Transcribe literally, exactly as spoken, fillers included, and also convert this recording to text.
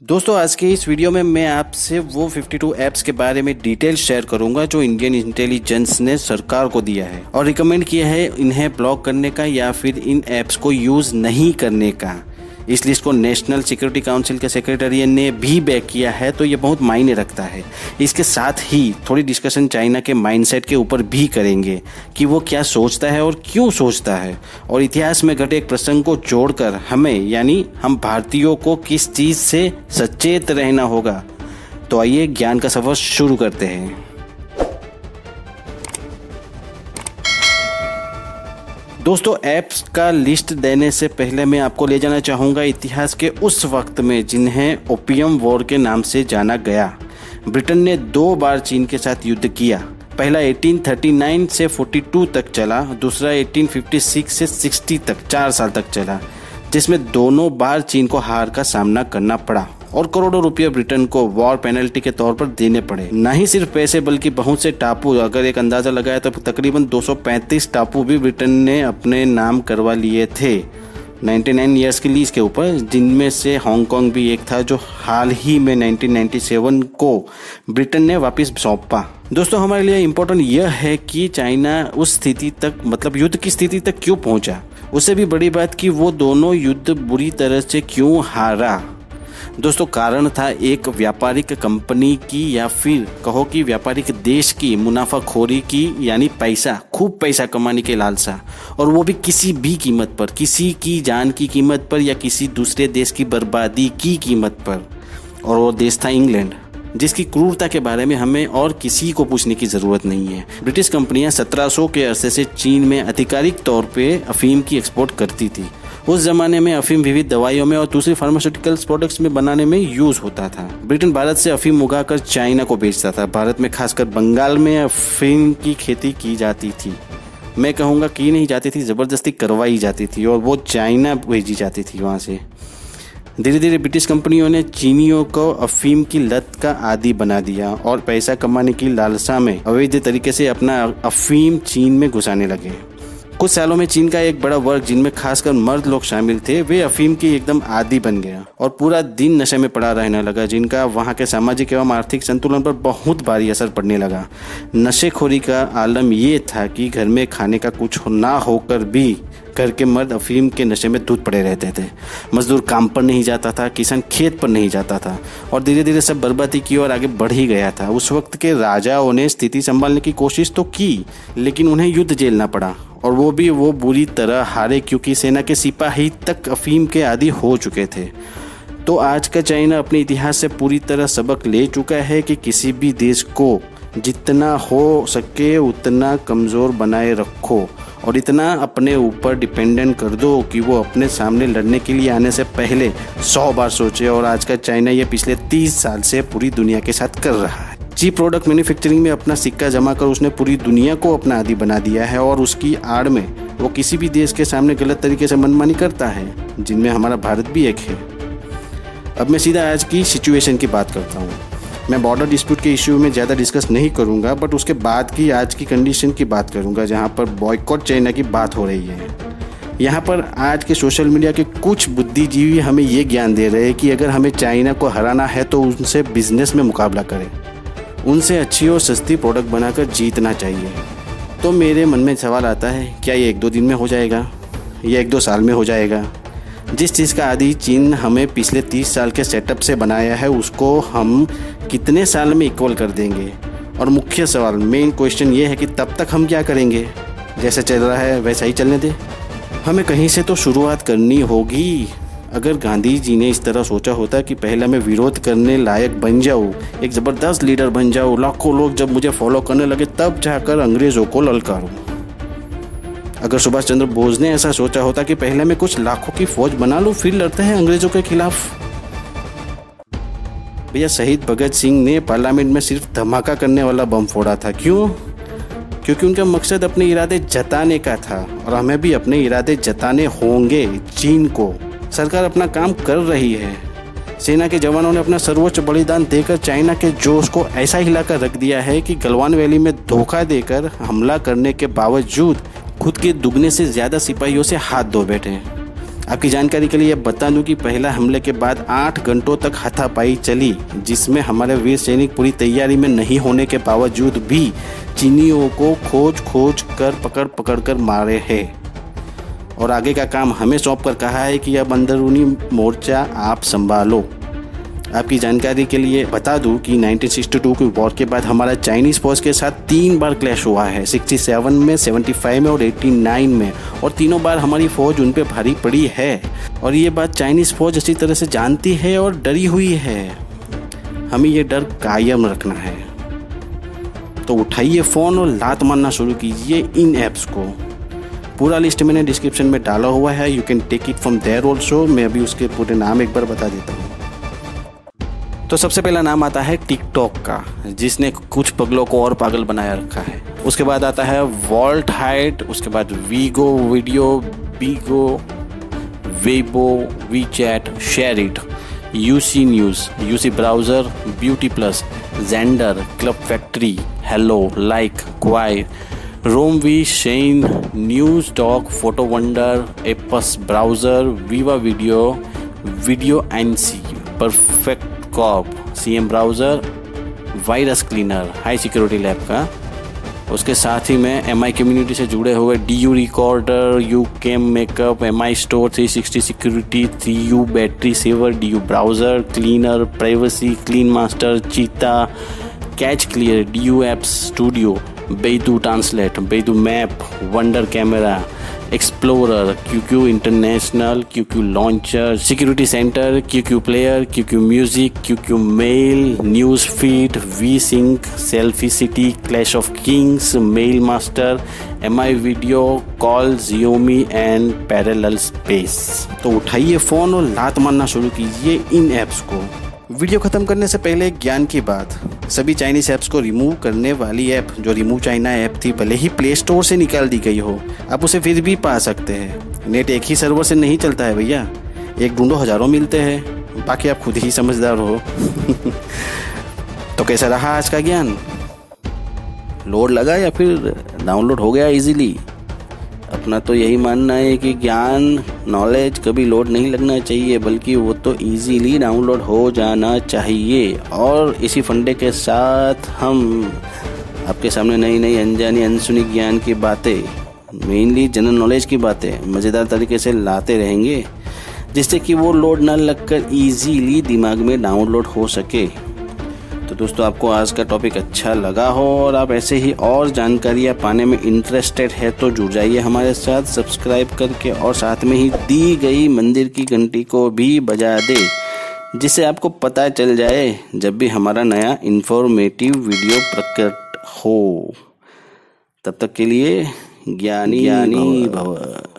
दोस्तों आज के इस वीडियो में मैं आपसे वो बावन ऐप्स के बारे में डिटेल शेयर करूंगा जो इंडियन इंटेलिजेंस ने सरकार को दिया है और रिकमेंड किया है इन्हें ब्लॉक करने का या फिर इन ऐप्स को यूज नहीं करने का। इस लिस्ट को नेशनल सिक्योरिटी काउंसिल के सेक्रेटरी ने भी बैक किया है, तो ये बहुत मायने रखता है। इसके साथ ही थोड़ी डिस्कशन चाइना के माइंडसेट के ऊपर भी करेंगे कि वो क्या सोचता है और क्यों सोचता है, और इतिहास में घटे एक प्रसंग को जोड़कर हमें यानी हम भारतीयों को किस चीज़ से सचेत रहना होगा। तो आइए ज्ञान का सफर शुरू करते हैं। दोस्तों ऐप्स का लिस्ट देने से पहले मैं आपको ले जाना चाहूँगा इतिहास के उस वक्त में जिन्हें ओपियम वॉर के नाम से जाना गया। ब्रिटेन ने दो बार चीन के साथ युद्ध किया। पहला अठारह सौ उनतालीस से बयालीस तक चला, दूसरा अठारह सौ छप्पन से साठ तक चार साल तक चला, जिसमें दोनों बार चीन को हार का सामना करना पड़ा और करोड़ों रुपये ब्रिटेन को वॉर पेनल्टी के तौर पर देने पड़े। न ही सिर्फ पैसे बल्कि बहुत से टापू, अगर एक अंदाजा लगाया तो तकरीबन दो सौ पैंतीस टापू भी ब्रिटेन ने अपने नाम करवा लिए थे निन्यानवे इयर्स की लीज के ऊपर, जिनमें से हांगकांग भी एक था जो हाल ही में उन्नीस सौ सत्तानवे को ब्रिटेन ने वापस सौंपा। दोस्तों हमारे लिए इम्पोर्टेंट यह है कि चाइना उस स्थिति तक मतलब युद्ध की स्थिति तक क्यों पहुंचा। उससे भी बड़ी बात कि वो दोनों युद्ध बुरी तरह से क्यों हारा। दोस्तों कारण था एक व्यापारिक कंपनी की या फिर कहो कि व्यापारिक देश की मुनाफाखोरी की, यानी पैसा, खूब पैसा कमाने के लालसा, और वो भी किसी भी कीमत पर, किसी की जान की कीमत पर या किसी दूसरे देश की बर्बादी की कीमत पर। और वो देश था इंग्लैंड, जिसकी क्रूरता के बारे में हमें और किसी को पूछने की ज़रूरत नहीं है। ब्रिटिश कंपनियां सत्रह सौ के अरसे से चीन में आधिकारिक तौर पे अफीम की एक्सपोर्ट करती थी। उस जमाने में अफीम विविध दवाइयों में और दूसरी फार्मास्यूटिकल्स प्रोडक्ट्स में बनाने में यूज होता था। ब्रिटेन भारत से अफीम उगाकर चाइना को बेचता था। भारत में खासकर बंगाल में अफीम की खेती की जाती थी। मैं कहूँगा की नहीं जाती थी, ज़बरदस्ती करवाई जाती थी और वो चाइना भेजी जाती थी वहाँ से। धीरे धीरे ब्रिटिश कंपनियों ने चीनियों को अफीम की लत का आदी बना दिया और पैसा कमाने की लालसा में अवैध तरीके से अपना अफीम चीन में घुसाने लगे। कुछ सालों में चीन का एक बड़ा वर्ग, जिनमें खासकर मर्द लोग शामिल थे, वे अफीम की एकदम आदी बन गया और पूरा दिन नशे में पड़ा रहने लगा, जिनका वहाँ के सामाजिक एवं आर्थिक संतुलन पर बहुत भारी असर पड़ने लगा। नशेखोरी का आलम ये था कि घर में खाने का कुछ ना होकर भी घर के मर्द अफीम के नशे में धुत पड़े रहते थे। मजदूर काम पर नहीं जाता था, किसान खेत पर नहीं जाता था और धीरे धीरे सब बर्बादी की ओर आगे बढ़ ही गया था। उस वक्त के राजाओं ने स्थिति संभालने की कोशिश तो की, लेकिन उन्हें युद्ध झेलना पड़ा और वो भी वो बुरी तरह हारे, क्योंकि सेना के सिपाही तक अफीम के आदी हो चुके थे। तो आज का चाइना अपने इतिहास से पूरी तरह सबक ले चुका है कि किसी भी देश को जितना हो सके उतना कमज़ोर बनाए रखो और इतना अपने ऊपर डिपेंडेंट कर दो कि वो अपने सामने लड़ने के लिए आने से पहले सौ बार सोचे। और आज का चाइना ये पिछले तीस साल से पूरी दुनिया के साथ कर रहा है। चीप प्रोडक्ट मैन्युफैक्चरिंग में अपना सिक्का जमा कर उसने पूरी दुनिया को अपना आदी बना दिया है और उसकी आड़ में वो किसी भी देश के सामने गलत तरीके से मनमानी करता है, जिनमें हमारा भारत भी एक है। अब मैं सीधा आज की सिचुएशन की बात करता हूँ। मैं बॉर्डर डिस्प्यूट के इश्यू में ज़्यादा डिस्कस नहीं करूँगा, बट उसके बाद की आज की कंडीशन की बात करूँगा, जहाँ पर बॉयकॉट चाइना की बात हो रही है। यहाँ पर आज के सोशल मीडिया के कुछ बुद्धिजीवी हमें ये ज्ञान दे रहे हैं कि अगर हमें चाइना को हराना है तो उनसे बिजनेस में मुकाबला करें, उनसे अच्छी और सस्ती प्रोडक्ट बनाकर जीतना चाहिए। तो मेरे मन में सवाल आता है, क्या ये एक दो दिन में हो जाएगा या एक दो साल में हो जाएगा? जिस चीज़ का आदि चीन हमें पिछले तीस साल के सेटअप से बनाया है, उसको हम कितने साल में इक्वल कर देंगे? और मुख्य सवाल, मेन क्वेश्चन ये है कि तब तक हम क्या करेंगे? जैसे चल रहा है वैसा ही चलने दें? हमें कहीं से तो शुरुआत करनी होगी। अगर गांधी जी ने इस तरह सोचा होता कि पहले मैं विरोध करने लायक बन जाऊँ, एक ज़बरदस्त लीडर बन जाऊँ, लाखों लोग जब मुझे फॉलो करने लगे तब जाकर अंग्रेज़ों को ललकारूँ। अगर सुभाष चंद्र बोस ने ऐसा सोचा होता कि पहले मैं कुछ लाखों की फौज बना लूँ फिर लड़ते हैं अंग्रेज़ों के खिलाफ। भैया शहीद भगत सिंह ने पार्लियामेंट में सिर्फ धमाका करने वाला बम फोड़ा था। क्यों? क्योंकि उनका मकसद अपने इरादे जताने का था और हमें भी अपने इरादे जताने होंगे। चीन को सरकार अपना काम कर रही है। सेना के जवानों ने अपना सर्वोच्च बलिदान देकर चाइना के जोश को ऐसा हिलाकर रख दिया है कि गलवान वैली में धोखा देकर हमला करने के बावजूद खुद के दुगने से ज़्यादा सिपाहियों से हाथ धो बैठे हैं। आपकी जानकारी के लिए बता दूं कि पहला हमले के बाद आठ घंटों तक हाथापाई चली, जिसमें हमारे वीर सैनिक पूरी तैयारी में नहीं होने के बावजूद भी चीनियों को खोज खोज कर पकड़ पकड़ कर मारे हैं और आगे का काम हमें सौंप कर कहा है कि अब अंदरूनी मोर्चा आप संभालो। आपकी जानकारी के लिए बता दूं कि नाइनटीन सिक्सटी टू की वॉर के बाद हमारा चाइनीज़ फौज के साथ तीन बार क्लैश हुआ है, सड़सठ में, पचहत्तर में और नवासी में, और तीनों बार हमारी फौज उन पे भारी पड़ी है और ये बात चाइनीज़ फौज अच्छी तरह से जानती है और डरी हुई है। हमें ये डर कायम रखना है। तो उठाइए फ़ोन और लात मारना शुरू कीजिए इन ऐप्स को। पूरा लिस्ट मैंने डिस्क्रिप्शन में डाला हुआ है, you can take it from there also. मैं अभी उसके पूरे नाम एक बार बता देता हूँ। तो सबसे पहला नाम आता है टिकटॉक का, जिसने कुछ पगलों को और पागल बनाया रखा है। उसके बाद आता है वॉल्ट हाइट, उसके बाद Vigo video, Bigo, Weibo, WeChat, SHAREit, UC news, UC browser, beauty plus, Xender, club factory, hello, like, Kwai, रोम वी, SHEIN, news talk, photo wonder, APUS browser, Viva video, video NC, perfect corp, CM browser, virus cleaner, hi security lab का। उसके साथ ही में MI community से जुड़े हुए D U recorder, YouCam makeup, Mi store, three sixty security, three U battery saver, D U browser cleaner, privacy, Clean Master, Cheetah, cache clear, D U apps studio, Baidu translate, Baidu map, wonder camera, explorer, QQ international, QQ launcher, security center, QQ player, QQ music, QQ mail, news feed, we sync, selfie city, Clash of Kings, mail master, Mi video, call, Xiaomi and parallel space. तो उठाइए phone और लात मारना शुरू कीजिए इन apps को। Video ख़त्म करने से पहले एक ज्ञान की बात, सभी चाइनीज़ ऐप्स को रिमूव करने वाली ऐप जो रिमूव चाइना ऐप थी, भले ही प्ले स्टोर से निकाल दी गई हो, आप उसे फिर भी पा सकते हैं। नेट एक ही सर्वर से नहीं चलता है भैया, एक ढूंढो हज़ारों मिलते हैं, बाकी आप खुद ही समझदार हो। तो कैसा रहा आज का ज्ञान? लोड लगा या फिर डाउनलोड हो गया इजीली? अपना तो यही मानना है कि ज्ञान, नॉलेज कभी लोड नहीं लगना चाहिए, बल्कि वो तो इजीली डाउनलोड हो जाना चाहिए। और इसी फंडे के साथ हम आपके सामने नई नई अनजानी अनसुनी ज्ञान की बातें, मेनली जनरल नॉलेज की बातें मज़ेदार तरीके से लाते रहेंगे, जिससे कि वो लोड ना लगकर इजीली दिमाग में डाउनलोड हो सके। तो दोस्तों, आपको आज का टॉपिक अच्छा लगा हो और आप ऐसे ही और जानकारियाँ पाने में इंटरेस्टेड है तो जुड़ जाइए हमारे साथ सब्सक्राइब करके, और साथ में ही दी गई मंदिर की घंटी को भी बजा दे, जिससे आपको पता चल जाए जब भी हमारा नया इंफॉर्मेटिव वीडियो प्रकट हो। तब तक के लिए ज्ञानी ज्ञानी भव।